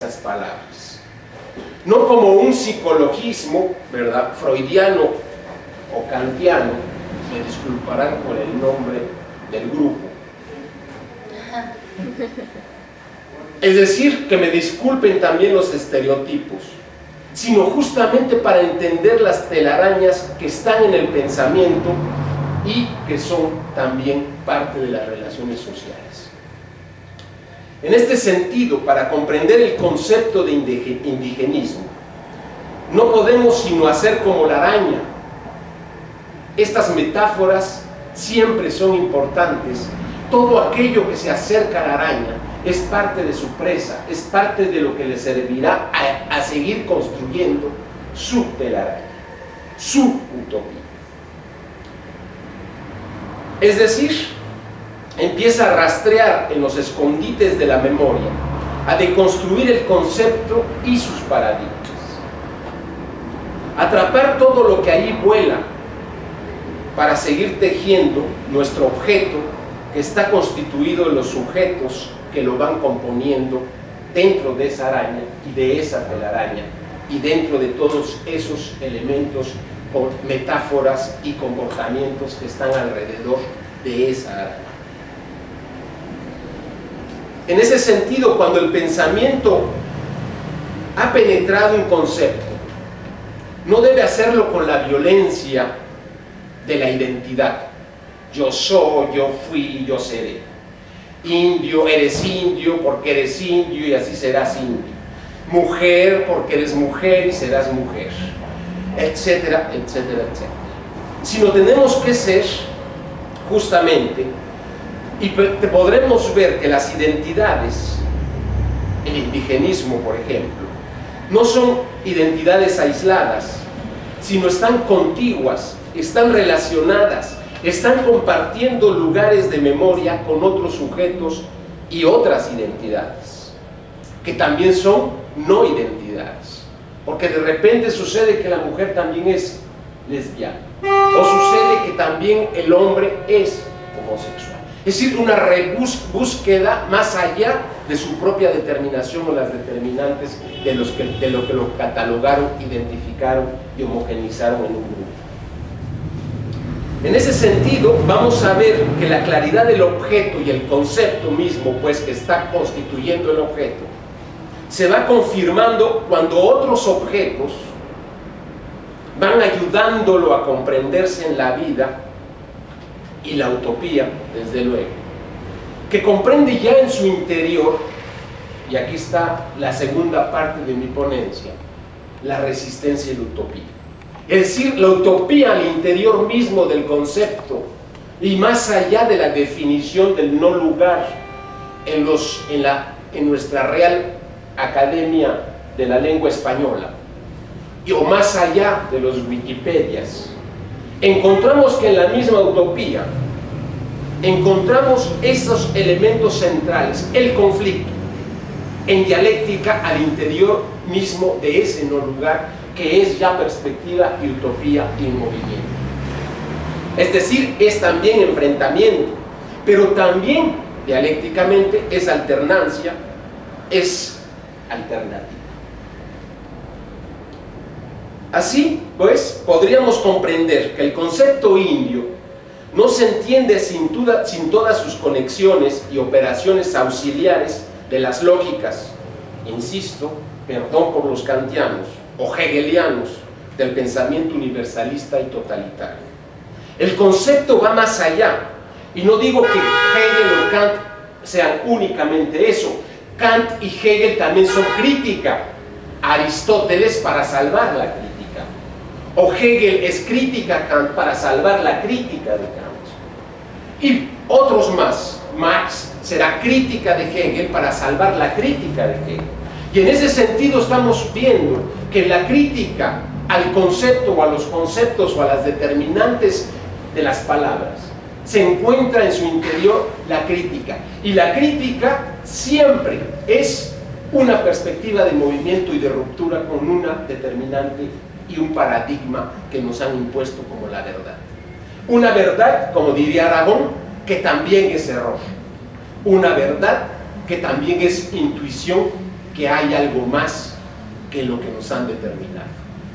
esas palabras. No como un psicologismo, ¿verdad?, freudiano o kantiano, me disculparán por el nombre del grupo. Es decir, que me disculpen también los estereotipos, sino justamente para entender las telarañas que están en el pensamiento y que son también parte de las relaciones sociales. En este sentido, para comprender el concepto de indigenismo, no podemos sino hacer como la araña. Estas metáforas siempre son importantes. Todo aquello que se acerca a la araña es parte de su presa, es parte de lo que le servirá a seguir construyendo su telaraña, su utopía. Es decir, empieza a rastrear en los escondites de la memoria, a deconstruir el concepto y sus paradigmas, atrapar todo lo que ahí vuela para seguir tejiendo nuestro objeto, que está constituido de los sujetos que lo van componiendo dentro de esa araña y de esa telaraña, y dentro de todos esos elementos, metáforas y comportamientos que están alrededor de esa araña. En ese sentido, cuando el pensamiento ha penetrado un concepto, no debe hacerlo con la violencia de la identidad. Yo soy, yo fui, yo seré. Indio, eres indio porque eres indio y así serás indio. Mujer porque eres mujer y serás mujer, etcétera, etcétera, etcétera. Sino tenemos que ser justamente, y podremos ver que las identidades, el indigenismo por ejemplo, no son identidades aisladas, sino están contiguas, están relacionadas, están compartiendo lugares de memoria con otros sujetos y otras identidades, que también son no identidades, porque de repente sucede que la mujer también es lesbiana, o sucede que también el hombre es homosexual. Es decir, una búsqueda más allá de su propia determinación o las determinantes de lo que lo catalogaron, identificaron y homogenizaron en un grupo. En ese sentido, vamos a ver que la claridad del objeto y el concepto mismo, pues, que está constituyendo el objeto, se va confirmando cuando otros objetos van ayudándolo a comprenderse en la vida y la utopía, desde luego, que comprende ya en su interior, y aquí está la segunda parte de mi ponencia, la resistencia y la utopía. Es decir, la utopía al interior mismo del concepto y más allá de la definición del no lugar en nuestra Real Academia de la Lengua Española, o más allá de los Wikipedias, encontramos que en la misma utopía encontramos esos elementos centrales, el conflicto, en dialéctica al interior mismo de ese no lugar, que es ya perspectiva y utopía y movimiento. Es decir, es también enfrentamiento, pero también dialécticamente es alternancia, es alternativa. Así, pues, podríamos comprender que el concepto indio no se entiende sin todas sus conexiones y operaciones auxiliares de las lógicas, insisto, perdón por los kantianos o hegelianos, del pensamiento universalista y totalitario. El concepto va más allá, y no digo que Hegel o Kant sean únicamente eso. Kant y Hegel también son crítica a Aristóteles para salvar la crítica, o Hegel es crítica a Kant para salvar la crítica de Kant, y otros más. Marx será crítica de Hegel para salvar la crítica de Hegel. Y en ese sentido estamos viendo que la crítica al concepto o a los conceptos o a las determinantes de las palabras se encuentra en su interior la crítica, y la crítica siempre es una perspectiva de movimiento y de ruptura con una determinante y un paradigma que nos han impuesto como la verdad. Una verdad, como diría Aragón, que también es error. Una verdad que también es intuición, que hay algo más que lo que nos han determinado.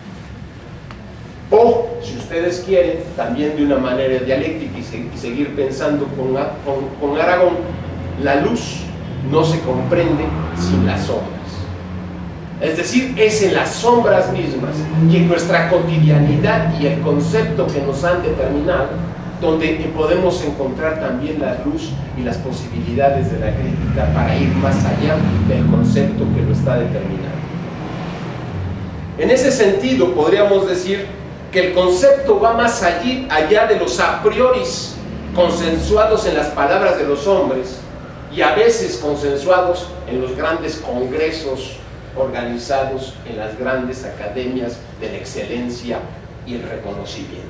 O, si ustedes quieren, también de una manera dialéctica y seguir pensando con Aragón, la luz no se comprende sin las sombras. Es decir, es en las sombras mismas y en nuestra cotidianidad y el concepto que nos han determinado donde podemos encontrar también la luz y las posibilidades de la crítica para ir más allá del concepto que lo está determinando. En ese sentido, podríamos decir que el concepto va más allá de los a priori consensuados en las palabras de los hombres y a veces consensuados en los grandes congresos organizados en las grandes academias de la excelencia y el reconocimiento.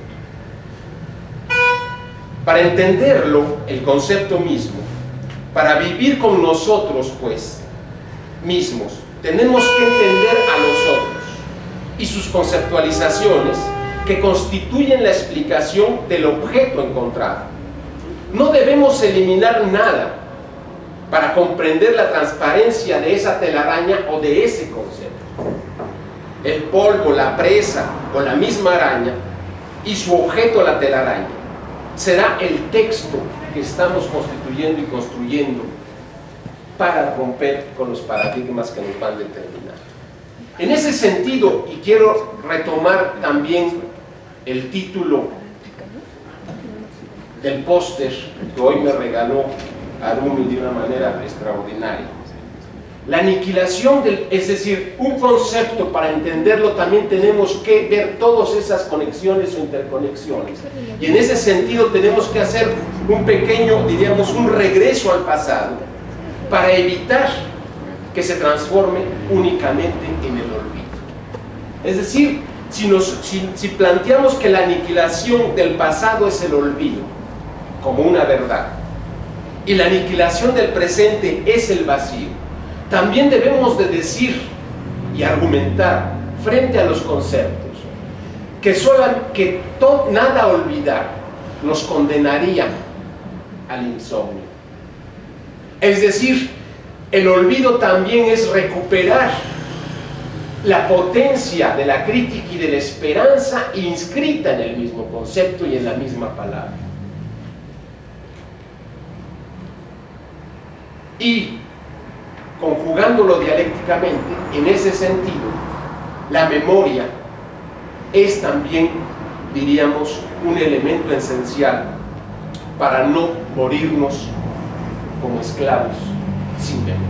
Para entenderlo, el concepto mismo, para vivir con nosotros, pues, mismos, tenemos que entender a los otros y sus conceptualizaciones que constituyen la explicación del objeto encontrado. No debemos eliminar nada para comprender la transparencia de esa telaraña o de ese concepto. El polvo, la presa o la misma araña y su objeto, la telaraña, será el texto que estamos constituyendo y construyendo para romper con los paradigmas que nos van a determinar. En ese sentido, y quiero retomar también el título del póster que hoy me regaló Arumi de una manera extraordinaria. La aniquilación es decir, un concepto, para entenderlo también tenemos que ver todas esas conexiones o interconexiones. Y en ese sentido tenemos que hacer un pequeño, diríamos, un regreso al pasado para evitar que se transforme únicamente en el olvido. Es decir, si planteamos que la aniquilación del pasado es el olvido como una verdad y la aniquilación del presente es el vacío, también debemos de decir y argumentar frente a los conceptos que nada olvidar nos condenaría al insomnio. Es decir, el olvido también es recuperar la potencia de la crítica y de la esperanza inscrita en el mismo concepto y en la misma palabra. Y conjugándolo dialécticamente, en ese sentido, la memoria es también, diríamos, un elemento esencial para no morirnos como esclavos sin memoria.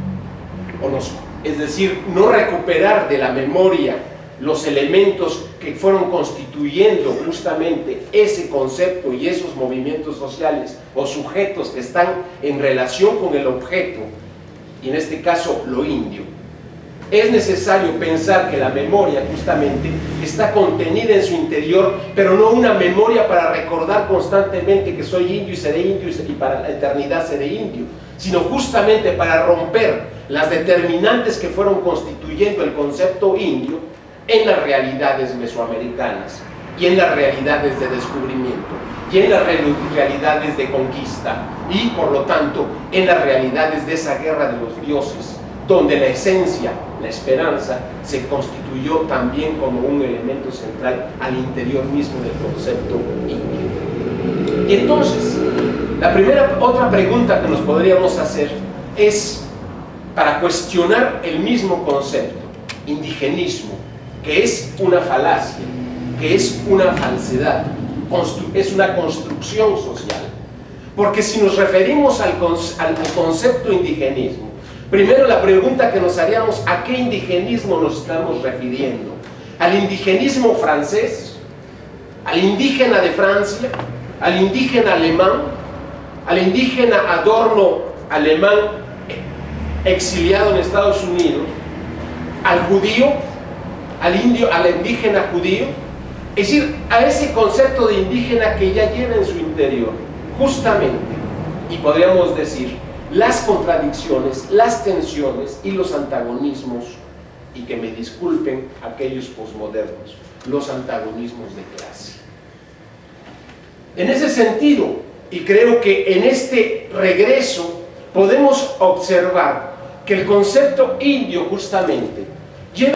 Es decir, no recuperar de la memoria los elementos que fueron constituyendo justamente ese concepto y esos movimientos sociales o sujetos que están en relación con el objeto, y en este caso lo indio. Es necesario pensar que la memoria justamente está contenida en su interior, pero no una memoria para recordar constantemente que soy indio y seré indio y para la eternidad seré indio, sino justamente para romper las determinantes que fueron constituyendo el concepto indio en las realidades mesoamericanas y en las realidades de descubrimiento y en las realidades de conquista y por lo tanto en las realidades de esa guerra de los dioses, donde la esencia, la esperanza, se constituyó también como un elemento central al interior mismo del concepto indio. Y entonces, otra pregunta que nos podríamos hacer es, para cuestionar el mismo concepto, indigenismo, que es una falacia, que es una falsedad, es una construcción social. Porque si nos referimos al concepto indigenismo, primero la pregunta que nos haríamos, ¿a qué indigenismo nos estamos refiriendo? ¿Al indigenismo francés? ¿Al indígena de Francia? ¿Al indígena alemán? ¿Al indígena Adorno alemán exiliado en Estados Unidos? ¿Al judío? ¿Al indígena judío? Es decir, a ese concepto de indígena que ya lleva en su interior, justamente, y podríamos decir, las contradicciones, las tensiones y los antagonismos, y que me disculpen aquellos posmodernos, los antagonismos de clase. En ese sentido, y creo que en este regreso podemos observar que el concepto indio justamente